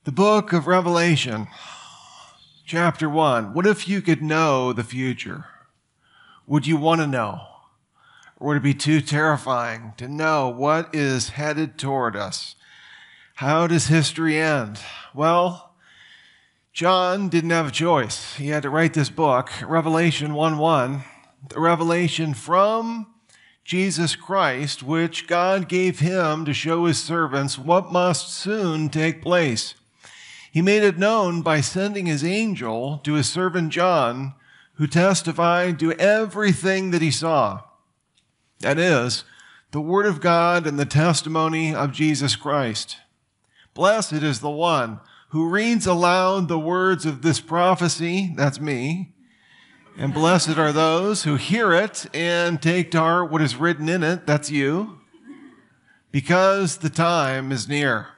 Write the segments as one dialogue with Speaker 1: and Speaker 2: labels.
Speaker 1: The book of Revelation, chapter 1. What if you could know the future? Would you want to know? Or would it be too terrifying to know what is headed toward us? How does history end? Well, John didn't have a choice. He had to write this book, Revelation 1:1, the revelation from Jesus Christ, which God gave him to show his servants what must soon take place. He made it known by sending his angel to his servant John, who testified to everything that he saw. That is, the word of God and the testimony of Jesus Christ. Blessed is the one who reads aloud the words of this prophecy, that's me, and blessed are those who hear it and take to heart what is written in it, that's you, because the time is near.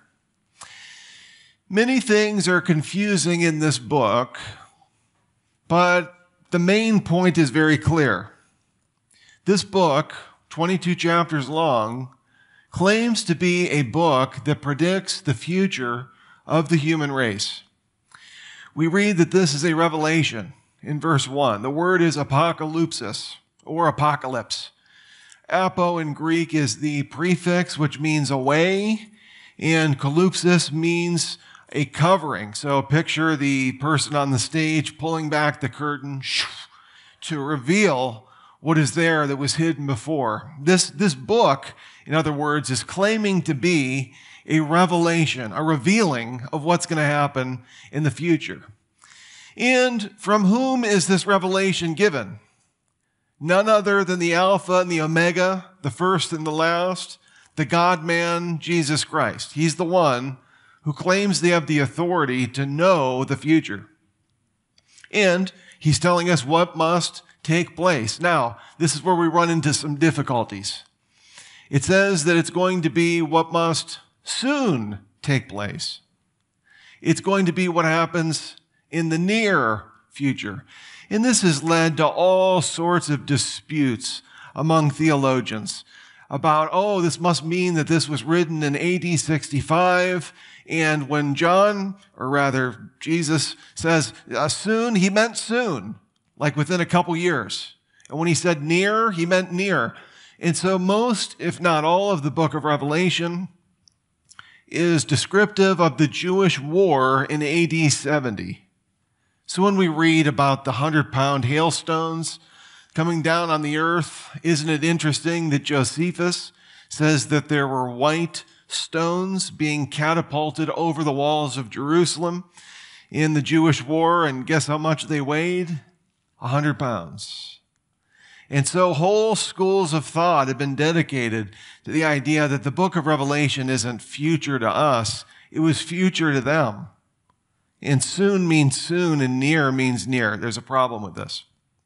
Speaker 1: Many things are confusing in this book, but the main point is very clear. This book, 22 chapters long, claims to be a book that predicts the future of the human race. We read that this is a revelation in verse 1. The word is apocalypsis or apocalypse. Apo in Greek is the prefix which means away, and kalypsis means a covering. So picture the person on the stage pulling back the curtain to reveal what is there that was hidden before. This book, in other words, is claiming to be a revelation, a revealing of what's going to happen in the future. And from whom is this revelation given? None other than the Alpha and the Omega, the first and the last, the God-man, Jesus Christ. He's the one who claims they have the authority to know the future. And he's telling us what must take place. Now, this is where we run into some difficulties. It says that it's going to be what must soon take place. It's going to be what happens in the near future. And this has led to all sorts of disputes among theologians about, this must mean that this was written in AD 65, and when Jesus says soon, he meant soon, like within a couple years. And when he said near, he meant near. And so most, if not all, of the book of Revelation is descriptive of the Jewish war in AD 70. So when we read about the 100-pound hailstones coming down on the earth, isn't it interesting that Josephus says that there were white stones being catapulted over the walls of Jerusalem in the Jewish war, and guess how much they weighed? 100 pounds. And so whole schools of thought have been dedicated to the idea that the book of Revelation isn't future to us, it was future to them. And soon means soon, and near means near. There's a problem with this.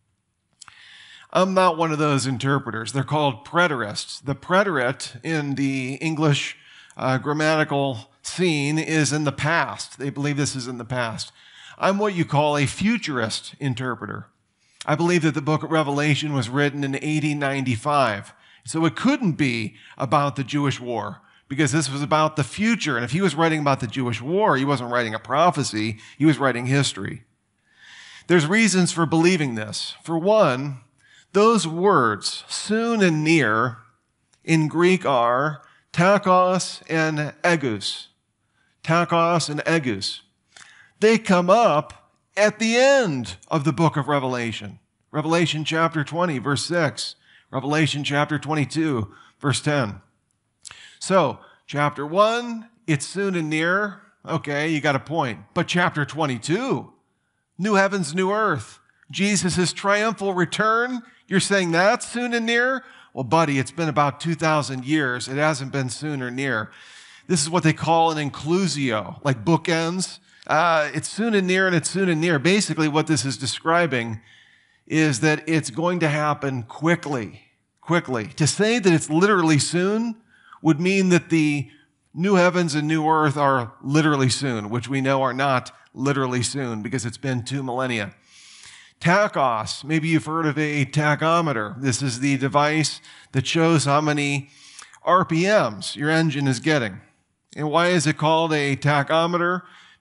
Speaker 1: I'm not one of those interpreters. They're called preterists. The preterite in the English grammatical scene is in the past. They believe this is in the past. I'm what you call a futurist interpreter. I believe that the book of Revelation was written in AD 95. So it couldn't be about the Jewish war, because this was about the future. And if he was writing about the Jewish war, he wasn't writing a prophecy, he was writing history. There's reasons for believing this. For one, those words, soon and near, in Greek are takos and egus. Takos and egus. They come up at the end of the book of Revelation. Revelation chapter 20, verse 6. Revelation chapter 22, verse 10. So, chapter 1, it's soon and near. Okay, you got a point. But chapter 22, new heavens, new earth, Jesus' triumphal return, you're saying that's soon and near? Well, buddy, it's been about 2,000 years. It hasn't been soon or near. This is what they call an inclusio, like bookends. It's soon and near, and it's soon and near. Basically, what this is describing is that it's going to happen quickly. To say that it's literally soon would mean that the new heavens and new earth are literally soon, which we know are not literally soon because it's been 2 millennia. Tachos, maybe you've heard of a tachometer. This is the device that shows how many RPMs your engine is getting. And why is it called a tachometer?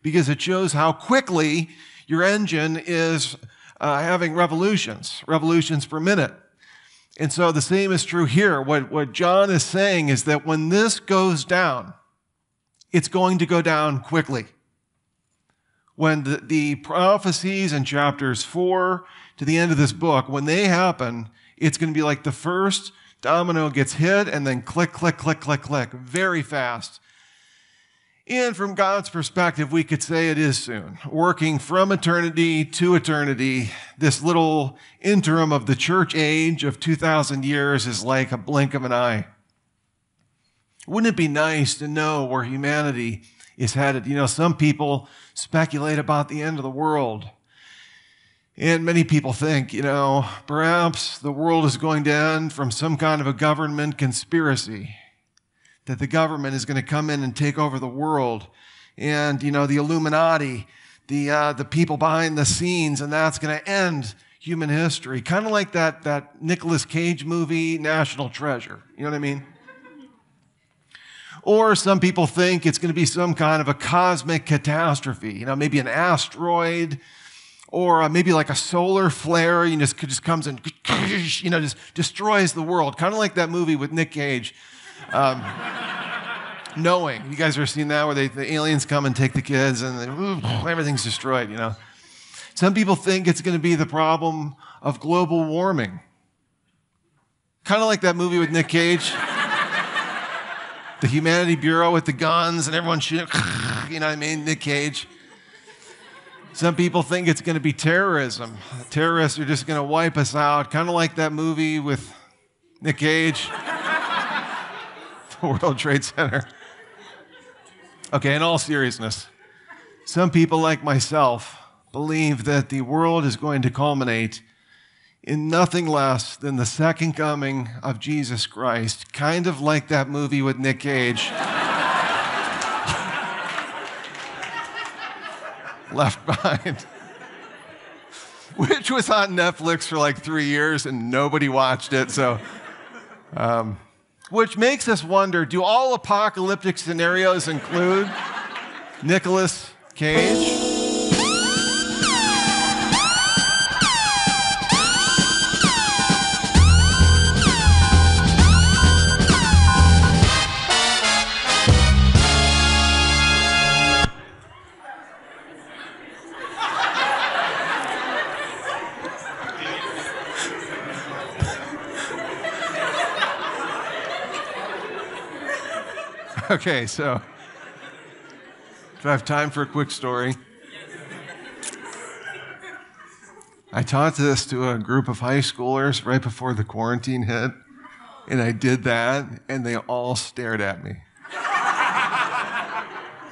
Speaker 1: because it shows how quickly your engine is having revolutions per minute. And so the same is true here. What John is saying is that when this goes down, it's going to go down quickly. When the prophecies in chapters 4 to the end of this book, when they happen, it's going to be like the first domino gets hit and then click, click, click, click, click, very fast. And from God's perspective, we could say it is soon. Working from eternity to eternity, this little interim of the church age of 2,000 years is like a blink of an eye. Wouldn't it be nice to know where humanity is headed? You know, some people speculate about the end of the world. And many people think, you know, perhaps the world is going to end from some kind of a government conspiracy, that the government is going to come in and take over the world. And, you know, the Illuminati, the people behind the scenes, and that's going to end human history. Kind of like that Nicolas Cage movie, National Treasure. You know what I mean? Or some people think it's going to be some kind of a cosmic catastrophe, you know, maybe an asteroid, or maybe like a solar flare, you know, just comes and, you know, just destroys the world. Kind of like that movie with Nick Cage, Knowing. You guys ever seen that, where the aliens come and take the kids and everything's destroyed, you know? Some people think it's going to be the problem of global warming. Kind of like that movie with Nick Cage. The Humanity Bureau with the guns and everyone shooting, you know what I mean? Nick Cage. Some people think it's going to be terrorism. Terrorists are just going to wipe us out, kind of like that movie with Nick Cage, the World Trade Center. Okay, in all seriousness, some people like myself believe that the world is going to culminate in nothing less than the second coming of Jesus Christ, kind of like that movie with Nick Cage. Left Behind, which was on Netflix for like 3 years and nobody watched it. So, which makes us wonder, do all apocalyptic scenarios include Nicolas Cage? Okay, so do I have time for a quick story? I taught this to a group of high schoolers right before the quarantine hit, and I did that, and they all stared at me. I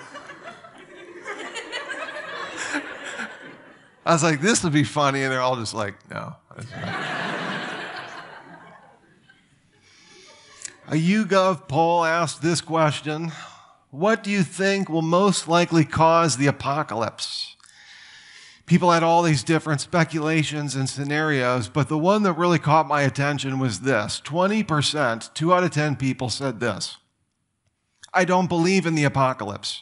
Speaker 1: was like, this would be funny, and they're all just like, no. A YouGov poll asked this question: what do you think will most likely cause the apocalypse? People had all these different speculations and scenarios, but the one that really caught my attention was this. 20%, 2 out of 10 people said this: I don't believe in the apocalypse.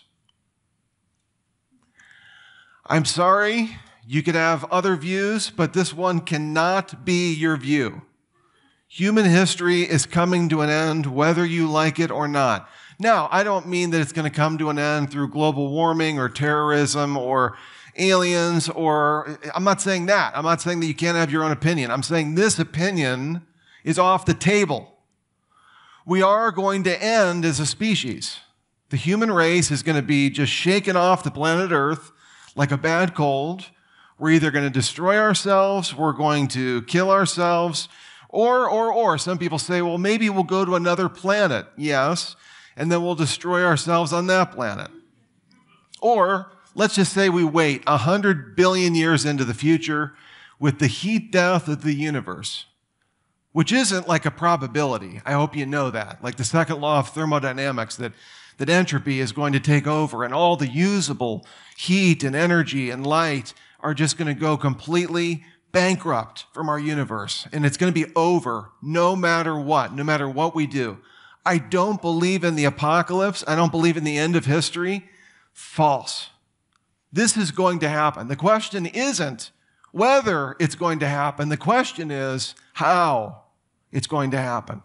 Speaker 1: I'm sorry, you could have other views, but this one cannot be your view. Human history is coming to an end, whether you like it or not. Now, I don't mean that it's going to come to an end through global warming or terrorism or aliens, or I'm not saying that. I'm not saying that you can't have your own opinion. I'm saying this opinion is off the table. We are going to end as a species. The human race is going to be just shaken off the planet Earth like a bad cold. We're either going to destroy ourselves, we're going to kill ourselves, or some people say, well, maybe we'll go to another planet. Yes, and then we'll destroy ourselves on that planet. Or let's just say we wait 100 billion years into the future with the heat death of the universe, which isn't like a probability. I hope you know that. Like the second law of thermodynamics, that entropy is going to take over and all the usable heat and energy and light are just going to go completely bankrupt from our universe, and it's going to be over no matter what we do. I don't believe in the apocalypse. I don't believe in the end of history. False. This is going to happen. The question isn't whether it's going to happen. The question is how it's going to happen.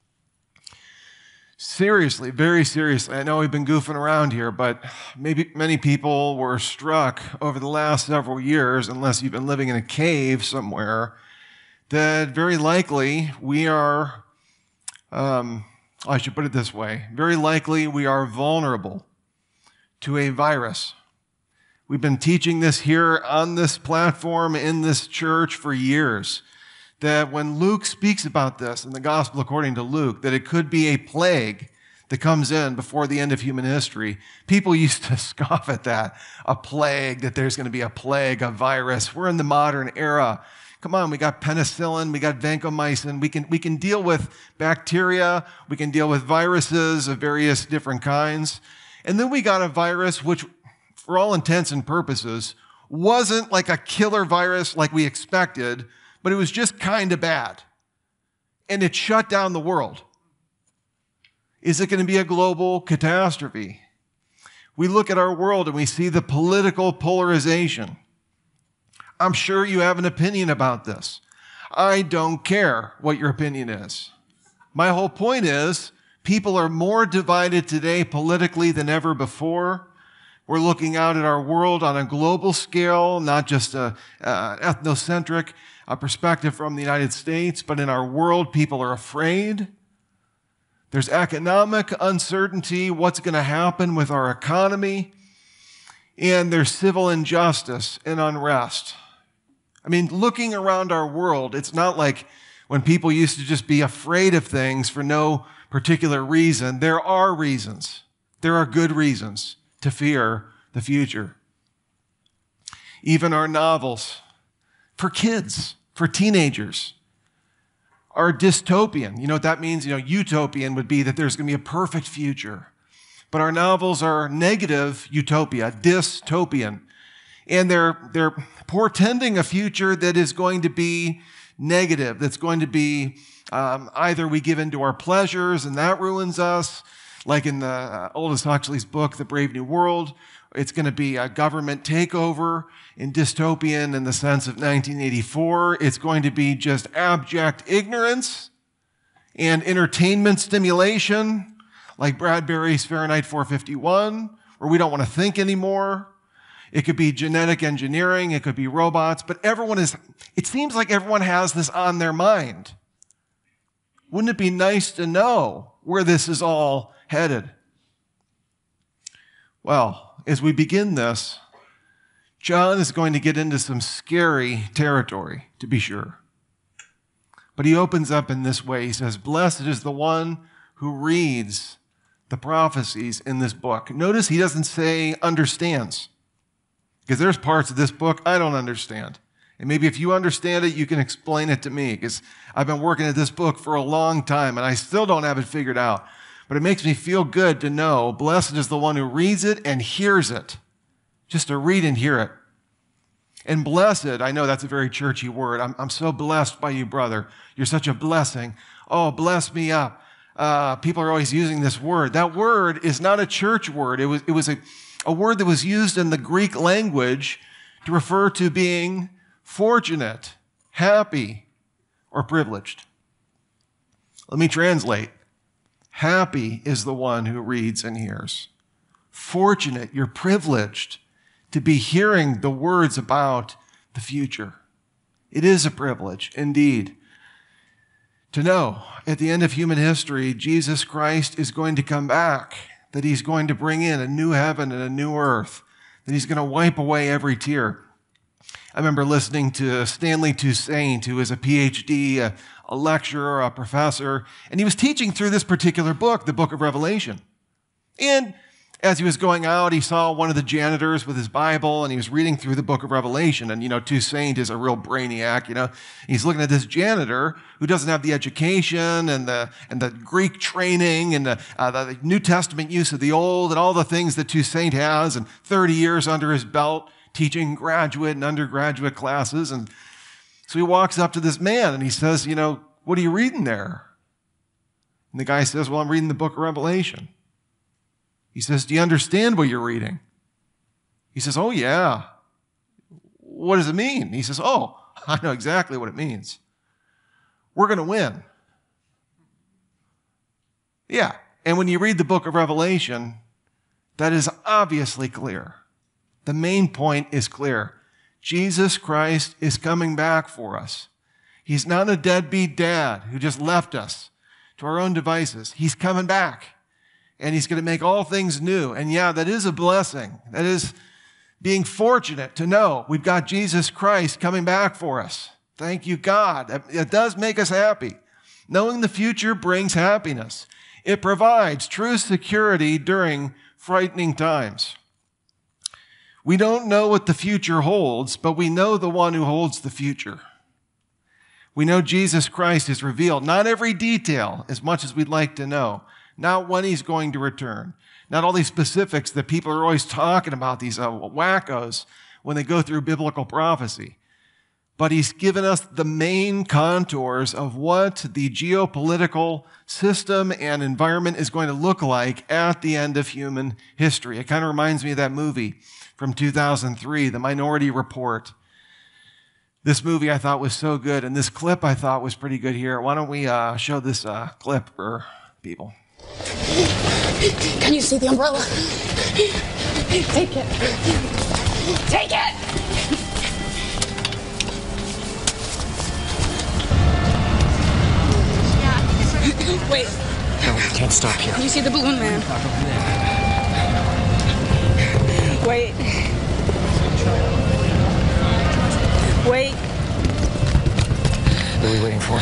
Speaker 1: Seriously, very seriously, I know we've been goofing around here, but maybe many people were struck over the last several years, unless you've been living in a cave somewhere, that very likely we are, I should put it this way, very likely we are vulnerable to a virus. We've been teaching this here on this platform in this church for years, that when Luke speaks about this in the Gospel according to Luke, that it could be a plague that comes in before the end of human history. People used to scoff at that, a plague, that there's going to be a plague, a virus. We're in the modern era. Come on, we got penicillin, we got vancomycin. We can deal with bacteria, we can deal with viruses of various different kinds. And then we got a virus which, for all intents and purposes, wasn't like a killer virus like we expected, but it was just kind of bad. And it shut down the world. Is it going to be a global catastrophe? We look at our world and we see the political polarization. I'm sure you have an opinion about this. I don't care what your opinion is. My whole point is, people are more divided today politically than ever before. We're looking out at our world on a global scale, not just an ethnocentric perspective from the United States, but in our world, people are afraid. There's economic uncertainty, what's going to happen with our economy, and there's civil injustice and unrest. I mean, looking around our world, it's not like when people used to just be afraid of things for no particular reason. There are reasons. There are good reasons to fear the future. Even our novels, for kids, for teenagers, are dystopian. You know what that means? Utopian would be that there's going to be a perfect future. But our novels are negative utopia, dystopian. And they're portending a future that is going to be negative, that's going to be either we give in to our pleasures and that ruins us, like in the Aldous Huxley's book, The Brave New World. It's going to be a government takeover in dystopian in the sense of 1984. It's going to be just abject ignorance and entertainment stimulation, like Bradbury's Fahrenheit 451, where we don't want to think anymore. It could be genetic engineering. It could be robots. But it seems like everyone has this on their mind. Wouldn't it be nice to know where this is all headed? Well, as we begin this, John is going to get into some scary territory, to be sure. But he opens up in this way. He says, "Blessed is the one who reads the prophecies in this book." Notice he doesn't say understands, because there's parts of this book I don't understand. And maybe if you understand it, you can explain it to me, because I've been working at this book for a long time and I still don't have it figured out. But it makes me feel good to know, blessed is the one who reads it and hears it. Just to read and hear it. And blessed, I know that's a very churchy word. I'm so blessed by you, brother. You're such a blessing. Oh, bless me up. People are always using this word. That word is not a church word. It was a word that was used in the Greek language to refer to being fortunate, happy, or privileged. Let me translate. Happy is the one who reads and hears. Fortunate, you're privileged to be hearing the words about the future. It is a privilege, indeed, to know at the end of human history, Jesus Christ is going to come back, that he's going to bring in a new heaven and a new earth, that he's going to wipe away every tear. I remember listening to Stanley Toussaint, who is a PhD, a lecturer, a professor, and he was teaching through this particular book, the book of Revelation. And as he was going out, he saw one of the janitors with his Bible, and he was reading through the book of Revelation. And, Toussaint is a real brainiac, He's looking at this janitor who doesn't have the education and the Greek training and the New Testament use of the Old and all the things that Toussaint has, and 30 years under his belt teaching graduate and undergraduate classes. And so he walks up to this man and he says, "What are you reading there?" And the guy says, "Well, I'm reading the book of Revelation." He says, "Do you understand what you're reading?" He says, oh, yeah. What does it mean? He says, oh, I know exactly what it means. We're going to win. Yeah. And when you read the book of Revelation, that is obviously clear. The main point is clear. Jesus Christ is coming back for us. He's not a deadbeat dad who just left us to our own devices. He's coming back, and he's going to make all things new. And yeah, that is a blessing. That is being fortunate to know we've got Jesus Christ coming back for us. Thank you, God. It does make us happy. Knowing the future brings happiness. It provides true security during frightening times. We don't know what the future holds, but we know the one who holds the future. We know Jesus Christ is revealed. Not every detail, as much as we'd like to know. Not when he's going to return. Not all these specifics that people are always talking about, these wackos, when they go through biblical prophecy. But he's given us the main contours of what the geopolitical system and environment is going to look like at the end of human history. It kind of reminds me of that movie from 2003, The Minority Report. This movie I thought was so good, and this clip I thought was pretty good here. Why don't we show this clip for people?
Speaker 2: Can you see the umbrella? Take it. Take it! Wait.
Speaker 3: No, we can't stop here.
Speaker 2: Can you see the balloon man? Wait. Wait.
Speaker 3: What are we waiting for?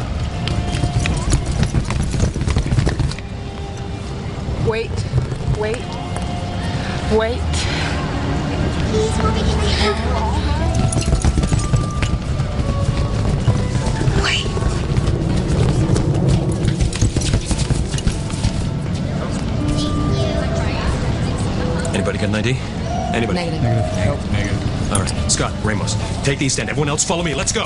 Speaker 2: Wait. Wait. Wait.
Speaker 4: Please, Mommy, can I help?
Speaker 2: Wait.
Speaker 3: Anybody got an ID? Anybody?
Speaker 2: Negative.
Speaker 3: All right, Scott, Ramos, take these stand. Everyone else, follow me. Let's go.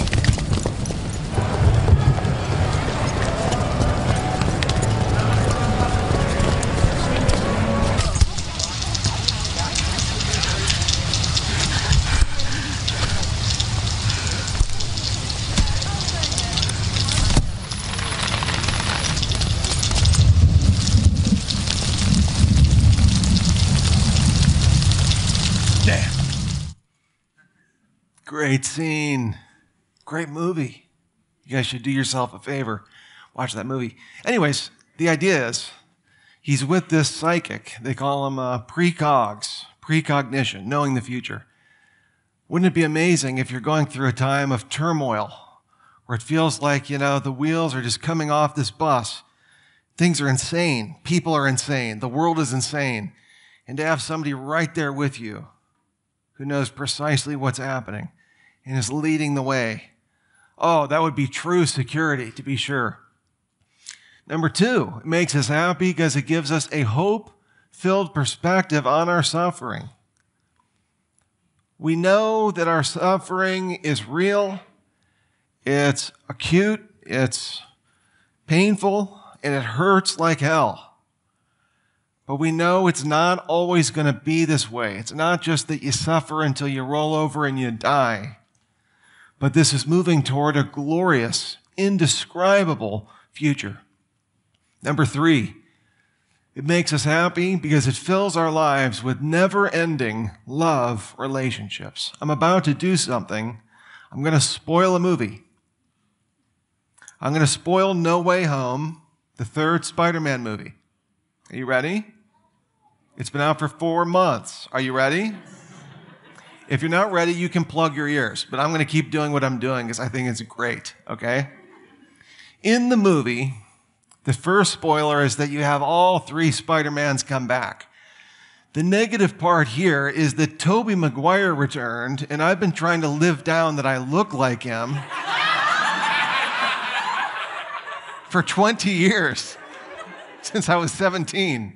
Speaker 1: Great scene. Great movie. You guys should do yourself a favor. Watch that movie. Anyways, the idea is he's with this psychic. They call him precogs, precognition, knowing the future. Wouldn't it be amazing if you're going through a time of turmoil where it feels like, the wheels are just coming off this bus. Things are insane. People are insane. The world is insane. And to have somebody right there with you who knows precisely what's happening and is leading the way. Oh, that would be true security, to be sure. Number two, it makes us happy because it gives us a hope-filled perspective on our suffering. We know that our suffering is real, it's acute, it's painful, and it hurts like hell. But we know it's not always going to be this way. It's not just that you suffer until you roll over and you die. But this is moving toward a glorious, indescribable future. Number three, it makes us happy because it fills our lives with never-ending love relationships. I'm about to do something. I'm going to spoil a movie. I'm going to spoil No Way Home, the third Spider-Man movie. Are you ready? It's been out for 4 months. Are you ready? If you're not ready, you can plug your ears, but I'm going to keep doing what I'm doing because I think it's great, okay? In the movie, the first spoiler is that you have all 3 Spider-Mans come back. The negative part here is that Tobey Maguire returned, and I've been trying to live down that I look like him for 20 years. Since I was 17.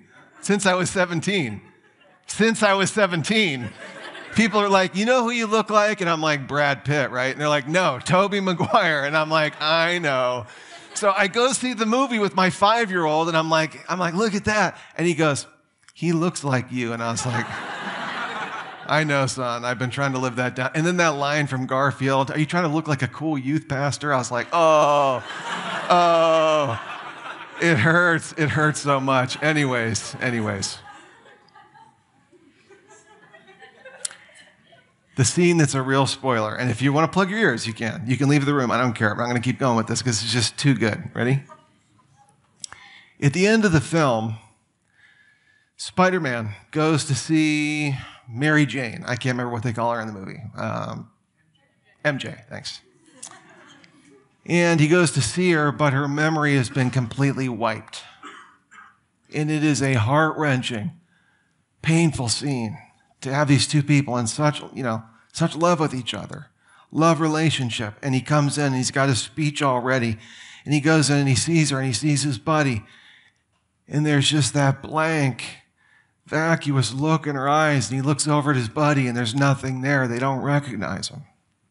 Speaker 1: People are like, you know who you look like? And I'm like, Brad Pitt, right? And they're like, no, Tobey Maguire. And I'm like, I know. So I go see the movie with my 5-year-old, and I'm like, look at that. And he goes, he looks like you. And I was like, I know, son. I've been trying to live that down. And then that line from Garfield, are you trying to look like a cool youth pastor? I was like, oh, it hurts. It hurts so much. Anyways. The scene that's a real spoiler. And if you want to plug your ears, you can. You can leave the room. I don't care. I'm not going to keep going with this because it's just too good. Ready? At the end of the film, Spider-Man goes to see Mary Jane. I can't remember what they call her in the movie. MJ, thanks. And he goes to see her, but her memory has been completely wiped. And it is a heart-wrenching, painful scene to have these two people in such love with each other, love relationship. And he comes in and he's got his speech all ready. And he goes in and he sees her and he sees his buddy. And there's just that blank, vacuous look in her eyes. And he looks over at his buddy and there's nothing there. They don't recognize him.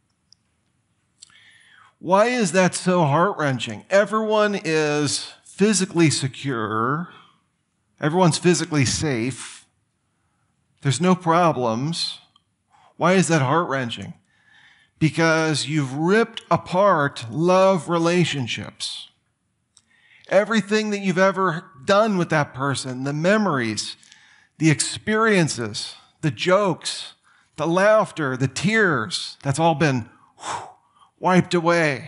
Speaker 1: Why is that so heart-wrenching? Everyone is physically secure. Everyone's physically safe. There's no problems. Why is that heart-wrenching? Because you've ripped apart love relationships. Everything that you've ever done with that person, the memories, the experiences, the jokes, the laughter, the tears, that's all been wiped away.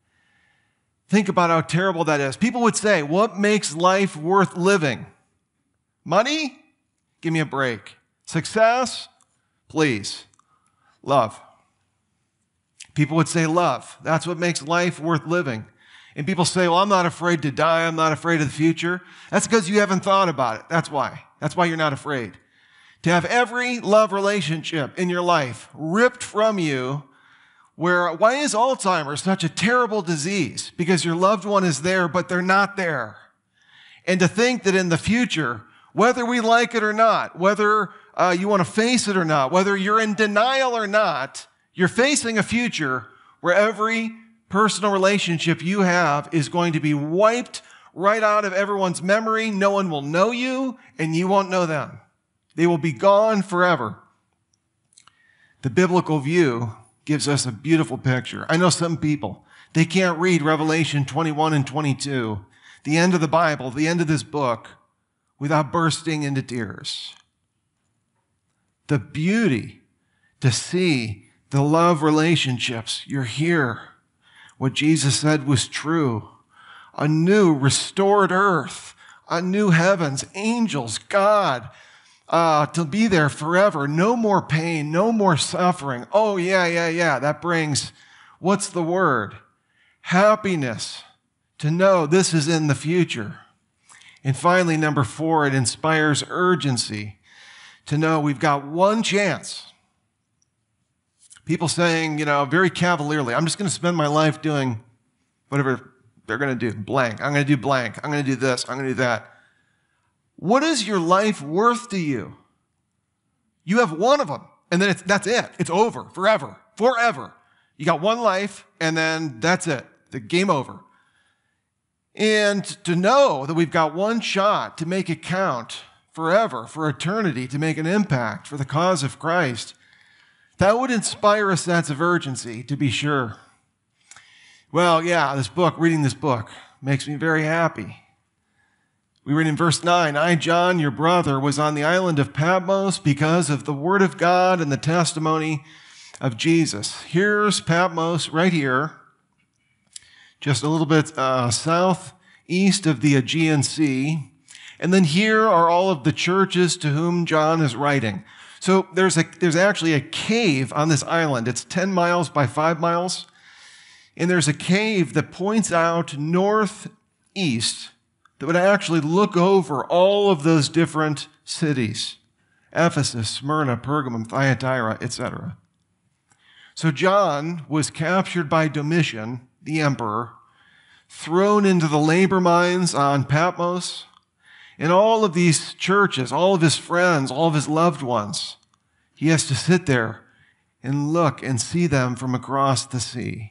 Speaker 1: Think about how terrible that is. People would say, what makes life worth living? Money? Give me a break. Success? Please. Love. People would say love. That's what makes life worth living. And people say, well, I'm not afraid to die. I'm not afraid of the future. That's because you haven't thought about it. That's why. That's why you're not afraid. To have every love relationship in your life ripped from you, why is Alzheimer's such a terrible disease? Because your loved one is there, but they're not there. And to think that in the future, whether we like it or not, whether you want to face it or not, whether you're in denial or not, you're facing a future where every personal relationship you have is going to be wiped right out of everyone's memory. No one will know you, and you won't know them. They will be gone forever. The biblical view gives us a beautiful picture. I know some people, they can't read Revelation 21 and 22, the end of the Bible, the end of this book, without bursting into tears. The beauty to see the love relationships. You're here. What Jesus said was true. A new restored earth, a new heavens, angels, God, to be there forever. No more pain, no more suffering. Oh, yeah. That brings, what's the word? Happiness to know this is in the future. And finally, number 4, it inspires urgency to know we've got one chance. People saying, very cavalierly, I'm just going to spend my life doing whatever they're going to do, blank. I'm going to do blank. I'm going to do this. I'm going to do that. What is your life worth to you? You have one of them, and then that's it. It's over, forever. You got one life, and then that's it. The game over. And to know that we've got one shot to make it count forever, for eternity, to make an impact for the cause of Christ, that would inspire a sense of urgency, to be sure. Well, yeah, reading this book makes me very happy. We read in verse 9, I, John, your brother, was on the island of Patmos because of the word of God and the testimony of Jesus. Here's Patmos right here, just a little bit southeast of the Aegean Sea. And then here are all of the churches to whom John is writing. So there's actually a cave on this island. It's 10 miles by 5 miles. And there's a cave that points out northeast that would actually look over all of those different cities. Ephesus, Smyrna, Pergamum, Thyatira, etc. So John was captured by Domitian, the emperor, thrown into the labor mines on Patmos, and all of these churches, all of his friends, all of his loved ones, he has to sit there and look and see them from across the sea.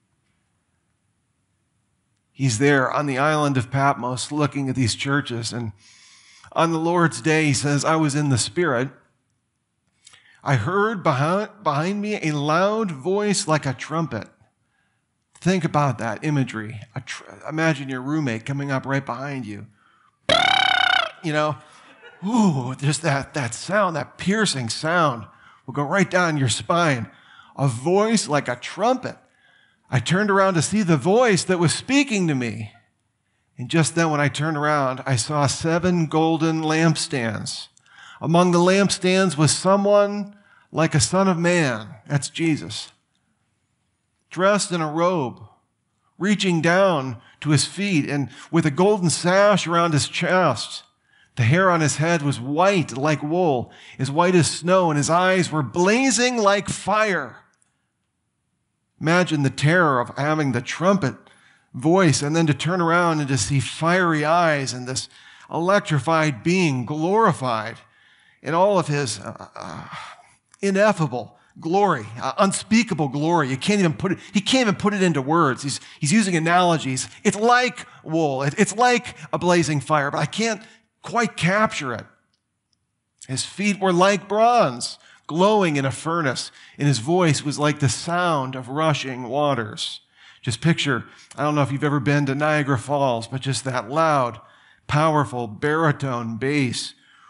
Speaker 1: He's there on the island of Patmos looking at these churches. And on the Lord's day, he says, I was in the Spirit. I heard behind me a loud voice like a trumpet. Think about that imagery. Imagine your roommate coming up right behind you. You know, ooh, just that sound, that piercing sound will go right down your spine. A voice like a trumpet. I turned around to see the voice that was speaking to me. And just then when I turned around, I saw 7 golden lampstands. Among the lampstands was someone like a son of man. That's Jesus. Dressed in a robe, reaching down to his feet and with a golden sash around his chest. The hair on his head was white like wool, as white as snow, and his eyes were blazing like fire. Imagine the terror of having the trumpet voice and then to turn around and to see fiery eyes and this electrified being glorified in all of his ineffable glory, unspeakable glory. He can't even put it into words. He's using analogies. It's like wool. It's like a blazing fire, but I can't quite capture it. His feet were like bronze, glowing in a furnace, and his voice was like the sound of rushing waters. Just picture, I don't know if you've ever been to Niagara Falls, but just that loud, powerful baritone bass.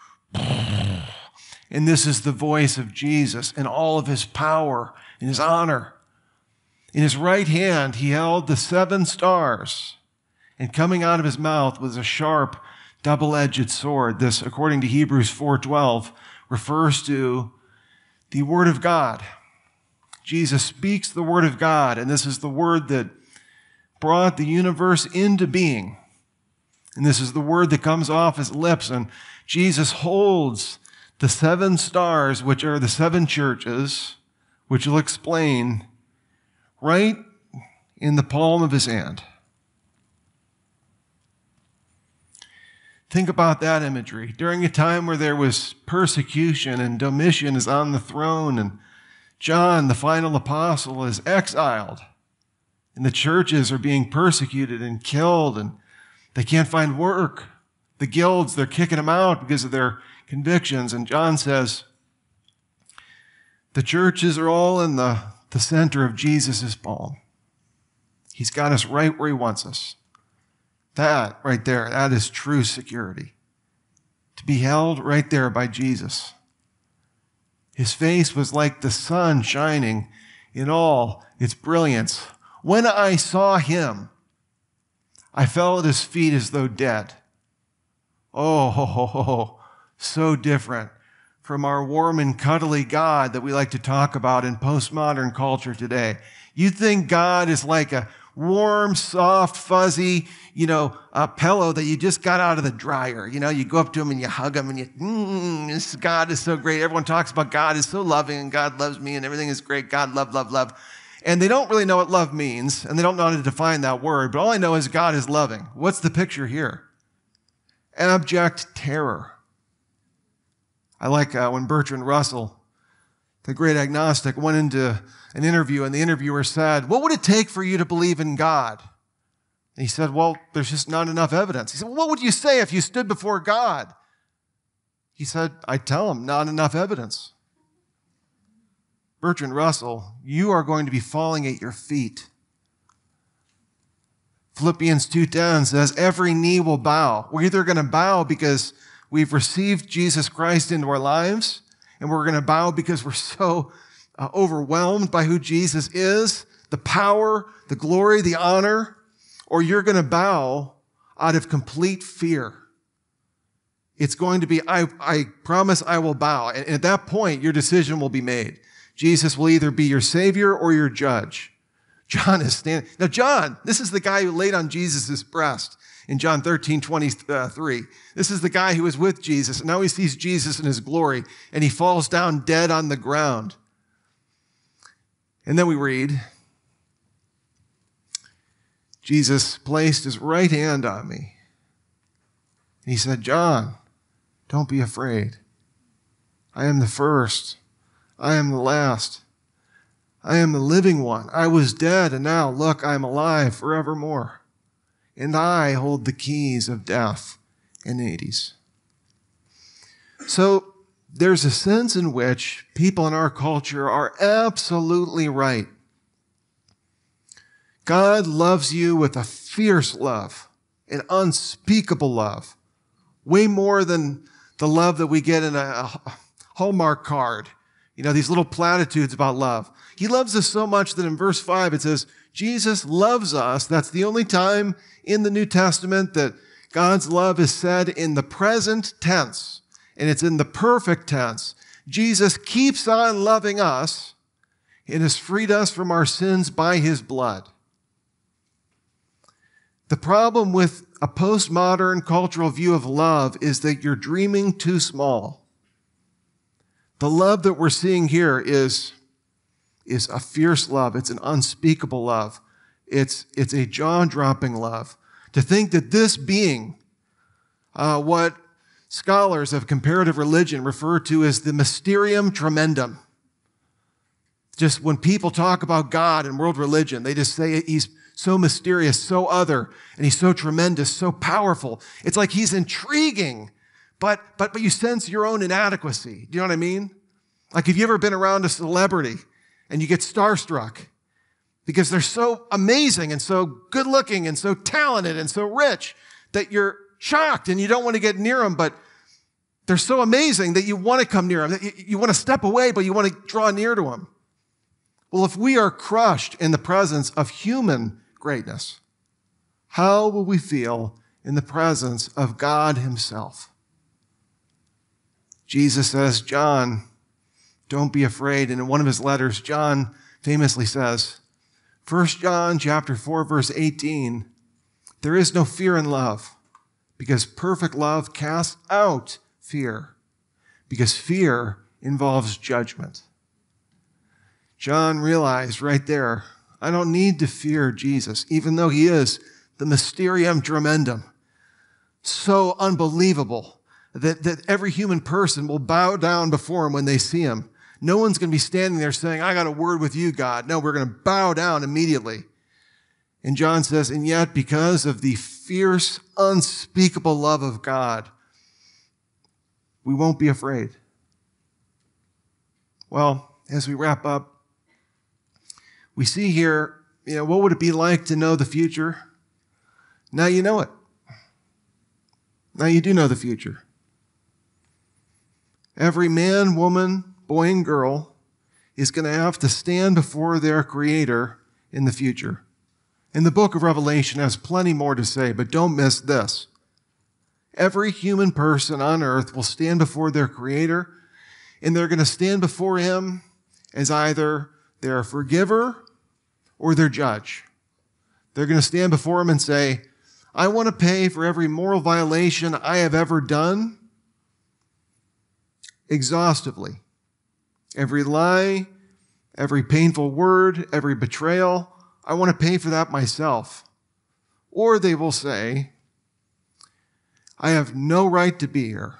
Speaker 1: And this is the voice of Jesus in all of his power and his honor. In his right hand, he held the 7 stars, and coming out of his mouth was a sharp, double-edged sword. This, according to Hebrews 4:12, refers to the Word of God. Jesus speaks the Word of God, and this is the Word that brought the universe into being. And this is the Word that comes off his lips, and Jesus holds the 7 stars, which are the 7 churches, which he'll explain, right in the palm of his hand. Think about that imagery. During a time where there was persecution and Domitian is on the throne and John, the final apostle, is exiled and the churches are being persecuted and killed and they can't find work. The guilds, they're kicking them out because of their convictions. And John says, the churches are all in the center of Jesus' palm. He's got us right where he wants us. That right there, that is true security. To be held right there by Jesus. His face was like the sun shining in all its brilliance. When I saw him, I fell at his feet as though dead. Oh, so different from our warm and cuddly God that we like to talk about in postmodern culture today. You think God is like a warm, soft, fuzzy, a pillow that you just got out of the dryer. You go up to him and you hug him and this God is so great. Everyone talks about God is so loving and God loves me and everything is great. God, love, love, love. And they don't really know what love means and they don't know how to define that word, but all I know is God is loving. What's the picture here? Abject terror. I like when Bertrand Russell, the great agnostic, went into an interview and the interviewer said, what would it take for you to believe in God? And he said, well, there's just not enough evidence. He said, well, what would you say if you stood before God? He said, I'd tell him, not enough evidence. Bertrand Russell, you are going to be falling at your feet. Philippians 2:10 says, every knee will bow. We're either going to bow because we've received Jesus Christ into our lives, and we're going to bow because we're so overwhelmed by who Jesus is, the power, the glory, the honor, or you're going to bow out of complete fear. It's going to be, I promise I will bow. And at that point, your decision will be made. Jesus will either be your Savior or your judge. John is standing. Now, John, this is the guy who laid on Jesus' breast in John 13:23. This is the guy who was with Jesus, and now he sees Jesus in his glory, and he falls down dead on the ground. And then we read, Jesus placed his right hand on me. And he said, John, don't be afraid. I am the first. I am the last. I am the living one. I was dead, and now, look, I am alive forevermore. And I hold the keys of death and Hades. So there's a sense in which people in our culture are absolutely right. God loves you with a fierce love, an unspeakable love, way more than the love that we get in a Hallmark card. You know, these little platitudes about love. He loves us so much that in verse 5 it says, Jesus loves us. That's the only time in the New Testament that God's love is said in the present tense, and it's in the perfect tense. Jesus keeps on loving us and has freed us from our sins by his blood. The problem with a postmodern cultural view of love is that you're dreaming too small. The love that we're seeing here is a fierce love. It's an unspeakable love. It's a jaw-dropping love. To think that this being, what scholars of comparative religion refer to as the mysterium tremendum. Just when people talk about God and world religion, they just say he's so mysterious, so other, and he's so tremendous, so powerful. It's like he's intriguing, but you sense your own inadequacy. Do you know what I mean? Like, have you ever been around a celebrity and you get starstruck because they're so amazing and so good looking and so talented and so rich that you're shocked and you don't want to get near them, but they're so amazing that you want to come near them. You want to step away, but you want to draw near to them. Well, if we are crushed in the presence of human greatness, how will we feel in the presence of God himself? Jesus says, John, don't be afraid. And in one of his letters, John famously says, 1 John chapter 4, verse 18, there is no fear in love, because perfect love casts out fear, because fear involves judgment. John realized right there, I don't need to fear Jesus, even though he is the mysterium tremendum, so unbelievable that every human person will bow down before him when they see him. No one's going to be standing there saying, I got a word with you, God. No, we're going to bow down immediately. And John says, and yet because of the fierce, unspeakable love of God, we won't be afraid. Well, as we wrap up, we see here, what would it be like to know the future? Now you know it. Now you do know the future. Every man, woman, boy, and girl is going to have to stand before their Creator in the future. And the book of Revelation has plenty more to say, but don't miss this. Every human person on earth will stand before their Creator, and they're going to stand before him as either their forgiver or their judge. They're going to stand before him and say, I want to pay for every moral violation I have ever done exhaustively. Every lie, every painful word, every betrayal, I want to pay for that myself. Or they will say, I have no right to be here.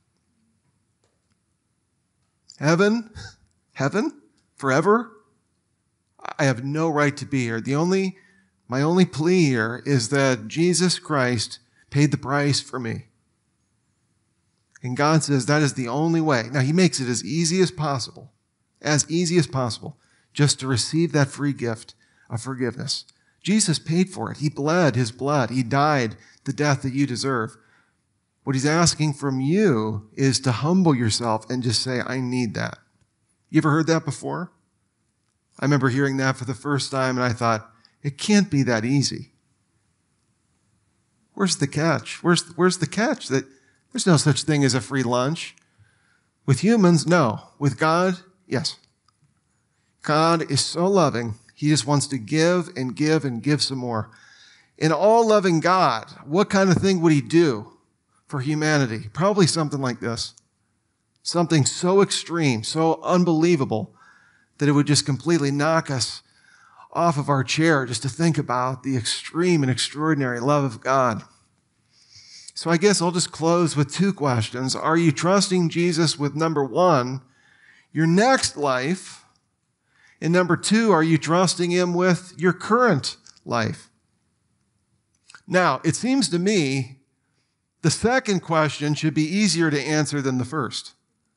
Speaker 1: Heaven, forever? I have no right to be here. My only plea here is that Jesus Christ paid the price for me. And God says that is the only way. Now, he makes it as easy as possible, just to receive that free gift of forgiveness. Jesus paid for it. He bled his blood. He died the death that you deserve. What he's asking from you is to humble yourself and just say, I need that. You ever heard that before? I remember hearing that for the first time, and I thought, it can't be that easy. Where's the catch? Where's the catch? That there's no such thing as a free lunch. With humans, no. With God, yes. God is so loving, he just wants to give and give and give some more. In all-loving God, what kind of thing would he do for humanity? Probably something like this. Something so extreme, so unbelievable, that it would just completely knock us off of our chair just to think about the extreme and extraordinary love of God. So I guess I'll just close with two questions. Are you trusting Jesus with, number one, your next life? And number two, are you trusting him with your current life? Now, it seems to me the second question should be easier to answer than the first.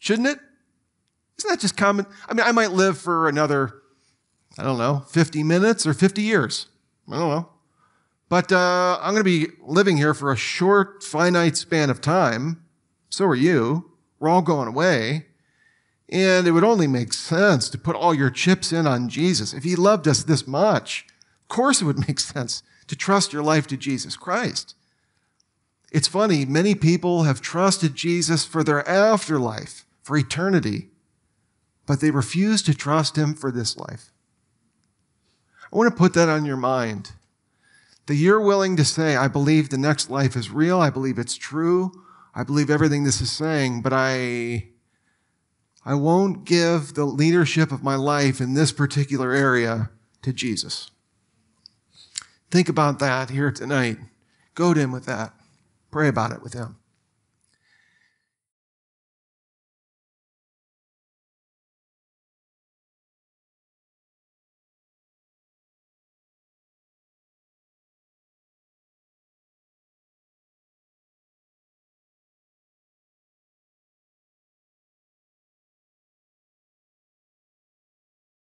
Speaker 1: Shouldn't it? Isn't that just common? I mean, I might live for another, 50 minutes or 50 years. I don't know. But I'm going to be living here for a short, finite span of time. So are you. We're all going away. And it would only make sense to put all your chips in on Jesus. If he loved us this much, of course it would make sense to trust your life to Jesus Christ. It's funny, many people have trusted Jesus for their afterlife, for eternity, but they refuse to trust him for this life. I want to put that on your mind, that you're willing to say, I believe the next life is real, I believe it's true, I believe everything this is saying, but I won't give the leadership of my life in this particular area to Jesus. Think about that here tonight. Go to him with that. Pray about it with him.